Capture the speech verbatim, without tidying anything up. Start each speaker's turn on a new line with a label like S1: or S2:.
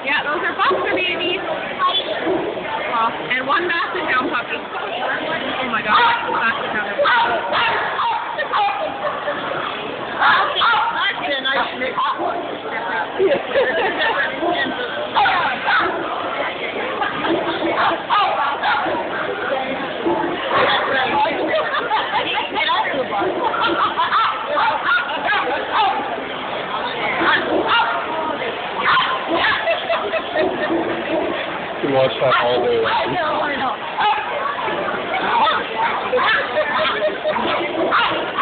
S1: Yeah, those are boxer babies. Well, and one basset hound puppy. Oh my god, basset hound.
S2: Actually, a nice mix.
S3: You can watch that all day long.
S2: I know, I know.